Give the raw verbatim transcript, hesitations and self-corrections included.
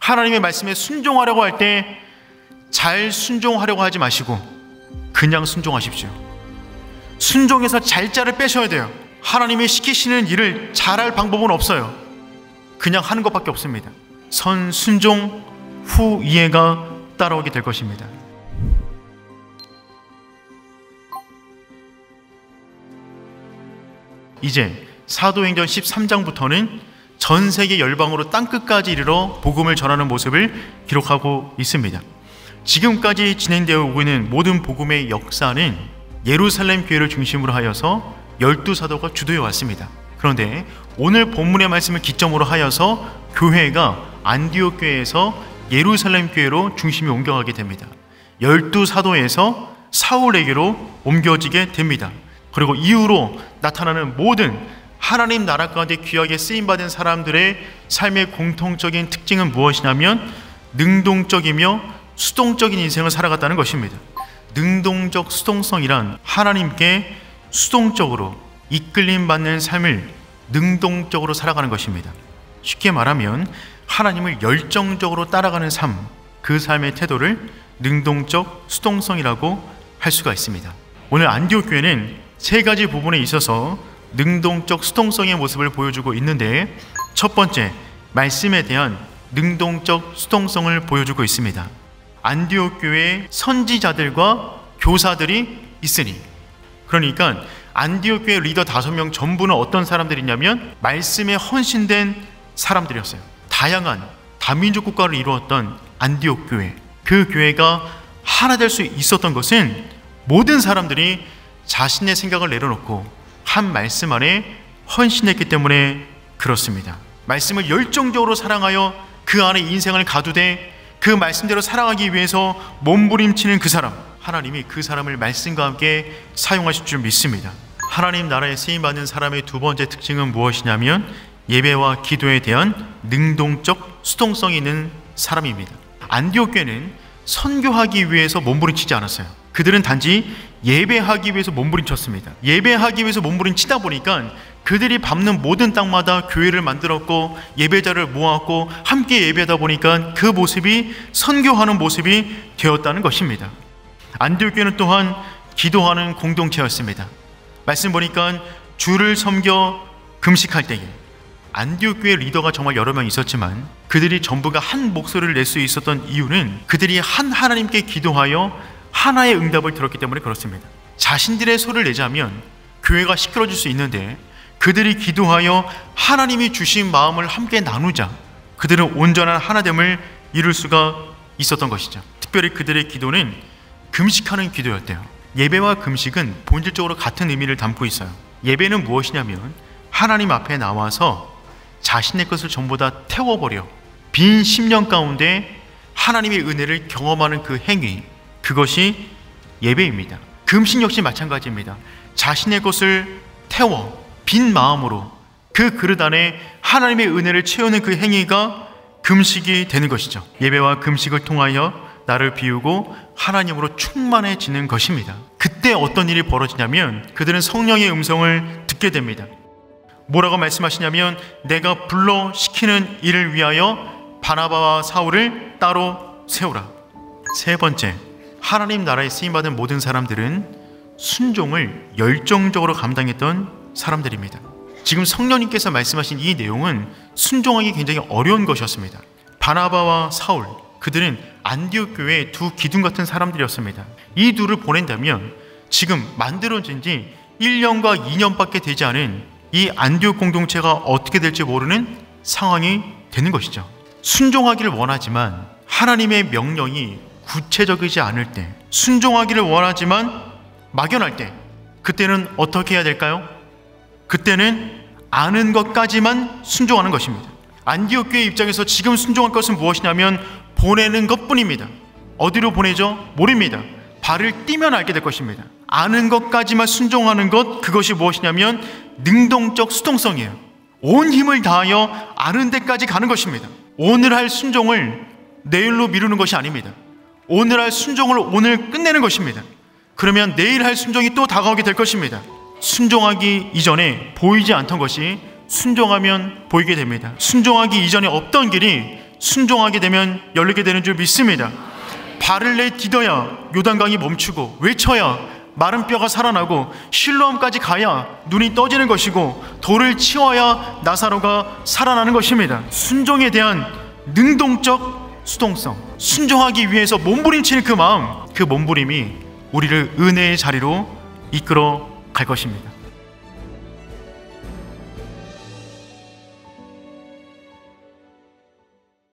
하나님의 말씀에 순종하려고 할 때 잘 순종하려고 하지 마시고 그냥 순종하십시오. 순종해서 잘자를 빼셔야 돼요. 하나님이 시키시는 일을 잘할 방법은 없어요. 그냥 하는 것밖에 없습니다. 선 순종 후 이해가 따라오게 될 것입니다. 이제 사도행전 십삼 장부터는 전 세계 열방으로 땅끝까지 이르러 복음을 전하는 모습을 기록하고 있습니다. 지금까지 진행되어 오고 있는 모든 복음의 역사는 예루살렘 교회를 중심으로 하여서 열두 사도가 주도해 왔습니다. 그런데 오늘 본문의 말씀을 기점으로 하여서 교회가 안디옥 교회에서 예루살렘 교회로 중심이 옮겨가게 됩니다. 열두 사도에서 사울에게로 옮겨지게 됩니다. 그리고 이후로 나타나는 모든 하나님 나라 가운데 귀하게 쓰임받은 사람들의 삶의 공통적인 특징은 무엇이냐면 능동적이며 수동적인 인생을 살아갔다는 것입니다. 능동적 수동성이란 하나님께 수동적으로 이끌림 받는 삶을 능동적으로 살아가는 것입니다. 쉽게 말하면 하나님을 열정적으로 따라가는 삶, 그 삶의 태도를 능동적 수동성이라고 할 수가 있습니다. 오늘 안디옥 교회는 세 가지 부분에 있어서 능동적 수동성의 모습을 보여주고 있는데, 첫 번째, 말씀에 대한 능동적 수동성을 보여주고 있습니다. 안디옥 교회에 선지자들과 교사들이 있으니, 그러니까 안디옥 교회 리더 다섯 명 전부는 어떤 사람들이냐면 말씀에 헌신된 사람들이었어요. 다양한 다민족 국가를 이루었던 안디옥 교회, 그 교회가 하나 될 수 있었던 것은 모든 사람들이 자신의 생각을 내려놓고 한 말씀 안에 헌신했기 때문에 그렇습니다. 말씀을 열정적으로 사랑하여 그 안에 인생을 가두되 그 말씀대로 살아가기 위해서 몸부림치는 그 사람, 하나님이 그 사람을 말씀과 함께 사용하실 줄 믿습니다. 하나님 나라에 쓰임받는 사람의 두 번째 특징은 무엇이냐면 예배와 기도에 대한 능동적 수동성이 있는 사람입니다. 안디옥 교회는 선교하기 위해서 몸부림치지 않았어요. 그들은 단지 예배하기 위해서 몸부림쳤습니다. 예배하기 위해서 몸부림치다 보니까 그들이 밟는 모든 땅마다 교회를 만들었고 예배자를 모았고 함께 예배하다 보니까 그 모습이 선교하는 모습이 되었다는 것입니다. 안디옥 교회는 또한 기도하는 공동체였습니다. 말씀 보니까 주를 섬겨 금식할 때에 안디옥 교회 리더가 정말 여러 명 있었지만 그들이 전부가 한 목소리를 낼 수 있었던 이유는 그들이 한 하나님께 기도하여 하나의 응답을 들었기 때문에 그렇습니다. 자신들의 소리를 내자면 교회가 시끄러질 수 있는데 그들이 기도하여 하나님이 주신 마음을 함께 나누자 그들은 온전한 하나됨을 이룰 수가 있었던 것이죠. 특별히 그들의 기도는 금식하는 기도였대요. 예배와 금식은 본질적으로 같은 의미를 담고 있어요. 예배는 무엇이냐면 하나님 앞에 나와서 자신의 것을 전부 다 태워버려 빈 심령 가운데 하나님의 은혜를 경험하는 그 행위, 그것이 예배입니다. 금식 역시 마찬가지입니다. 자신의 것을 태워 빈 마음으로 그 그릇 안에 하나님의 은혜를 채우는 그 행위가 금식이 되는 것이죠. 예배와 금식을 통하여 나를 비우고 하나님으로 충만해지는 것입니다. 그때 어떤 일이 벌어지냐면 그들은 성령의 음성을 듣게 됩니다. 뭐라고 말씀하시냐면 내가 불러 시키는 일을 위하여 바나바와 사울을 따로 세우라. 세 번째, 하나님 나라에 쓰임받은 모든 사람들은 순종을 열정적으로 감당했던 사람들입니다. 지금 성령님께서 말씀하신 이 내용은 순종하기 굉장히 어려운 것이었습니다. 바나바와 사울, 그들은 안디옥 교회의 두 기둥 같은 사람들이었습니다. 이 둘을 보낸다면 지금 만들어진 지 일 년과 이 년밖에 되지 않은 이 안디옥 공동체가 어떻게 될지 모르는 상황이 되는 것이죠. 순종하기를 원하지만 하나님의 명령이 구체적이지 않을 때, 순종하기를 원하지만 막연할 때, 그때는 어떻게 해야 될까요? 그때는 아는 것까지만 순종하는 것입니다. 안디옥 교회 입장에서 지금 순종할 것은 무엇이냐면 보내는 것뿐입니다. 어디로 보내죠? 모릅니다. 발을 띄면 알게 될 것입니다. 아는 것까지만 순종하는 것, 그것이 무엇이냐면 능동적 수동성이에요. 온 힘을 다하여 아는 데까지 가는 것입니다. 오늘 할 순종을 내일로 미루는 것이 아닙니다. 오늘 할 순종을 오늘 끝내는 것입니다. 그러면 내일 할 순종이 또 다가오게 될 것입니다. 순종하기 이전에 보이지 않던 것이 순종하면 보이게 됩니다. 순종하기 이전에 없던 길이 순종하게 되면 열리게 되는 줄 믿습니다. 발을 내디뎌야 요단강이 멈추고 외쳐야 마른 뼈가 살아나고 실로암까지 가야 눈이 떠지는 것이고 돌을 치워야 나사로가 살아나는 것입니다. 순종에 대한 능동적 수동성, 순종하기 위해서 몸부림치는 그 마음, 그 몸부림이 우리를 은혜의 자리로 이끌어 갈 것입니다.